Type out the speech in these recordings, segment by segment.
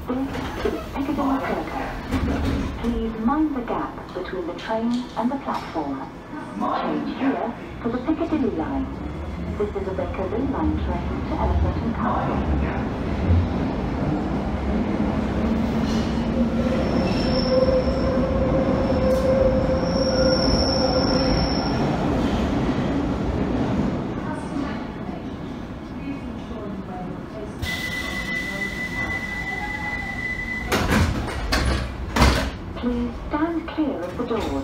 This is Piccadilly Circus. Please mind the gap between the train and the platform. Change here for the Piccadilly Line. This is a Bakerloo Line train to Elephant and Castle. Please stand clear of the doors.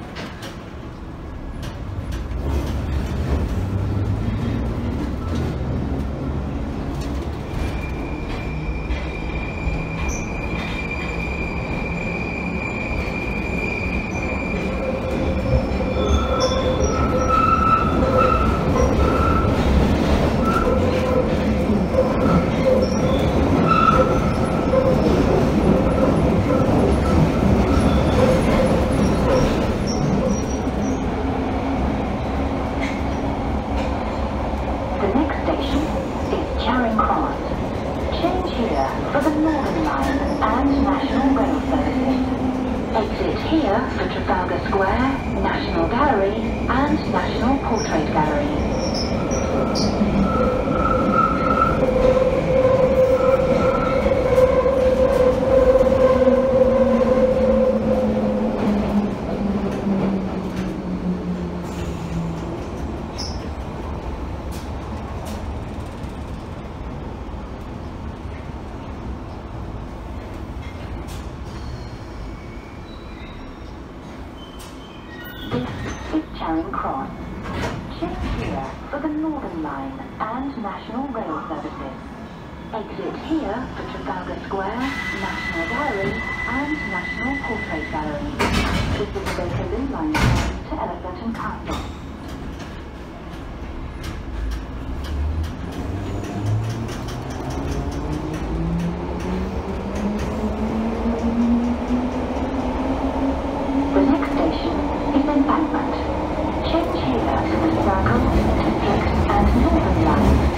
For the Northern Line and National Rail Services. Exit here for Trafalgar Square, National Gallery and National Portrait Gallery. This is Charing Cross. Change here for the Northern Line and National Rail Services. Exit here for Trafalgar Square, National Gallery and National Portrait Gallery. This is the Bakerloo Line train to Elephant and Castle. The next station is Embankment. Change here to the Circus, District and Northern Line.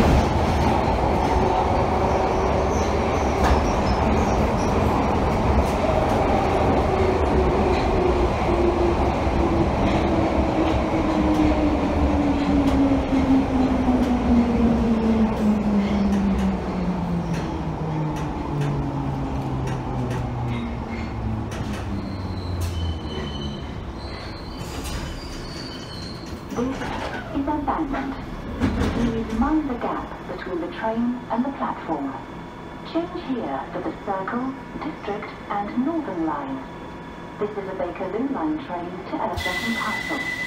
This is Embankment. Please mind the gap between the train and the platform. Change here for the Circle, District and Northern Line. This is a Bakerloo Line train to Elephant and Castle.